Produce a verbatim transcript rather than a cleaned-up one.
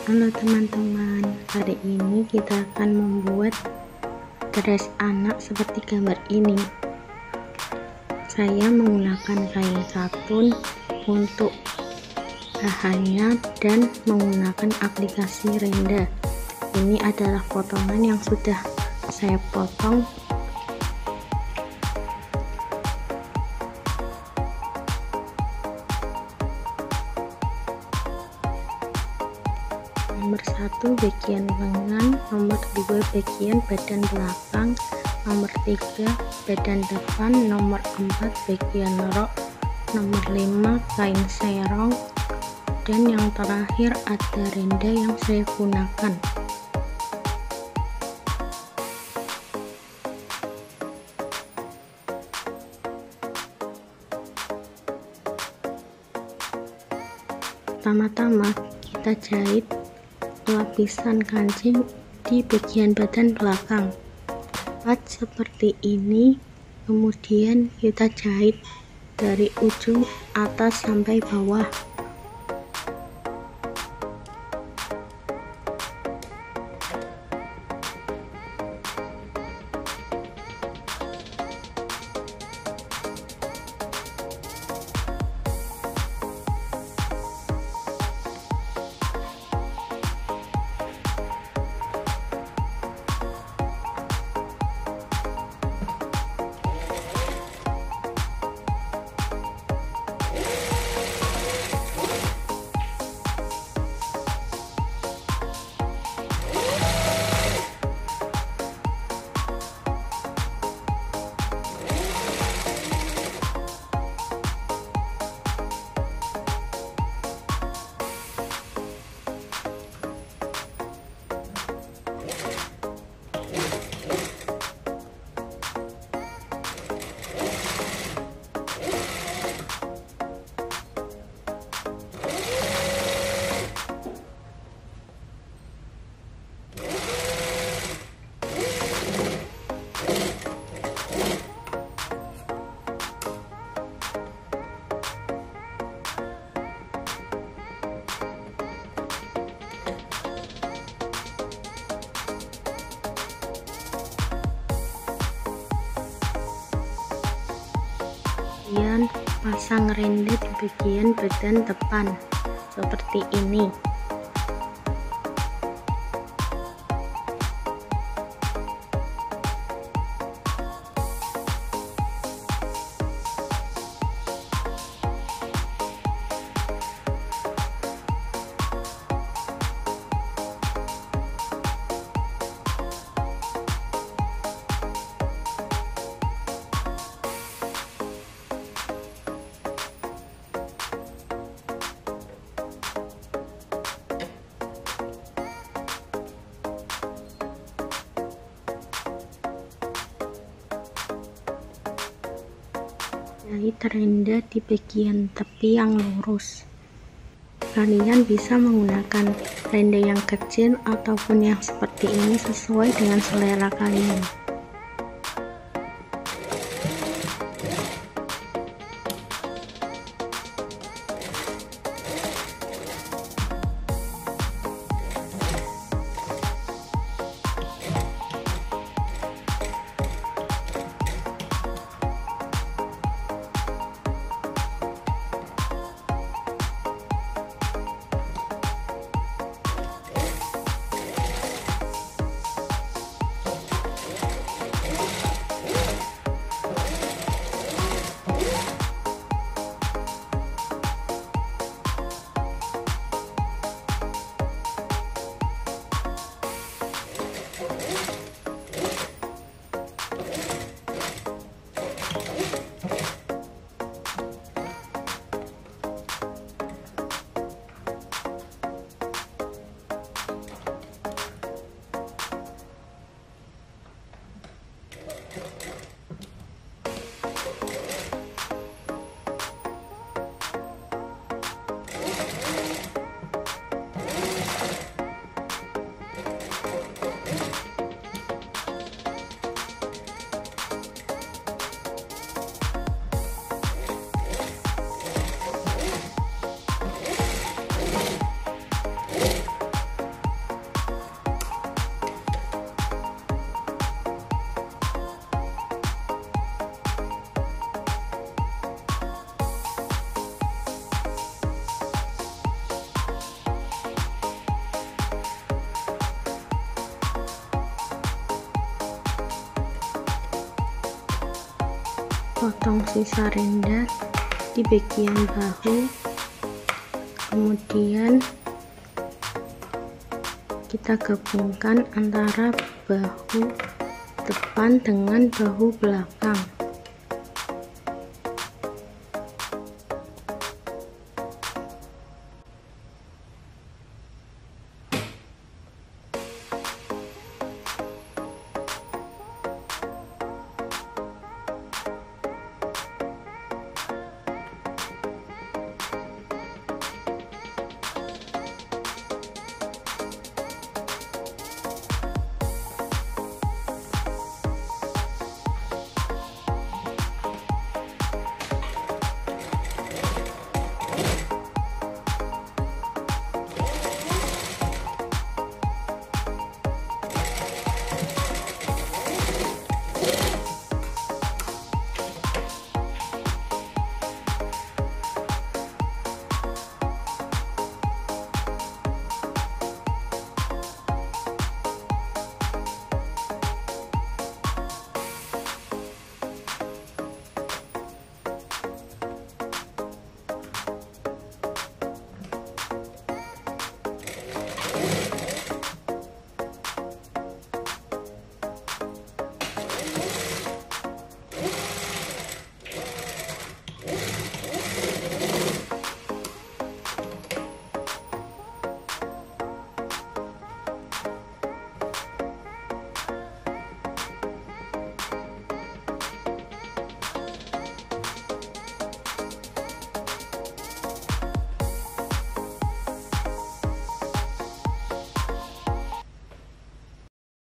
Halo teman-teman, hari ini kita akan membuat dress anak seperti gambar ini. Saya menggunakan kain katun untuk bahannya dan menggunakan aplikasi Renda. Ini adalah potongan yang sudah saya potong. Nomor satu bagian lengan, nomor dua bagian badan belakang, nomor tiga badan depan, nomor empat bagian rok, nomor lima kain serong, dan yang terakhir ada renda yang saya gunakan. Pertama-tama kita jahit lapisan kancing di bagian badan belakang tepat seperti ini, kemudian kita jahit dari ujung atas sampai bawah. Kemudian pasang renda di bagian badan depan seperti ini. Jahit renda di bagian tepi yang lurus. Kalian bisa menggunakan renda yang kecil ataupun yang seperti ini sesuai dengan selera kalian. potong sisa rendah di bagian bahu, kemudian kita gabungkan antara bahu depan dengan bahu belakang.